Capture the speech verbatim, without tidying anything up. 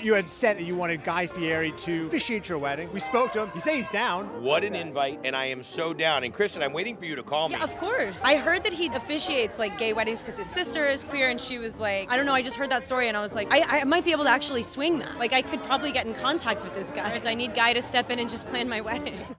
You had said that you wanted Guy Fieri to officiate your wedding. We spoke to him. He said he's down. What an invite, and I am so down. And Kristen, I'm waiting for you to call me. Yeah, of course. I heard that he officiates like gay weddings because his sister is queer, and she was like, I don't know, I just heard that story, and I was like, I, I might be able to actually swing that. Like, I could probably get in contact with this guy. I need Guy to step in and just plan my wedding.